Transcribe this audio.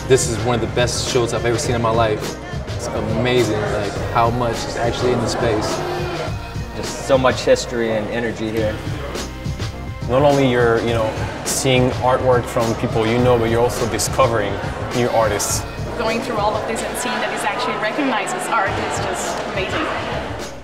This is one of the best shows I've ever seen in my life. It's amazing, like how much is actually in the space. Just so much history and energy here. Not only you're, seeing artwork from people you know, but you're also discovering new artists. Going through all of this and seeing that this actually recognizes art is just amazing.